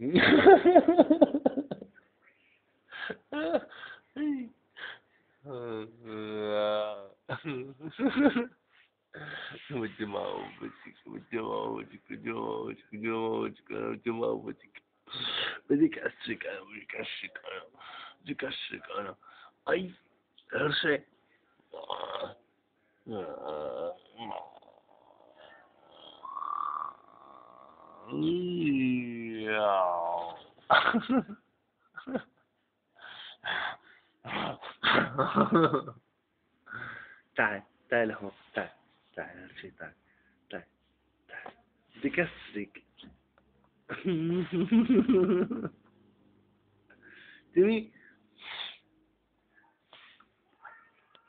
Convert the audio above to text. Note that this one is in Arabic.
بديك أسرك أنا بديك أسرك أنا بديك أسرك أنا أي هرشي تعال تعال هون تعال تعال هرشي تعال تعال تعال بديك أسرك تمي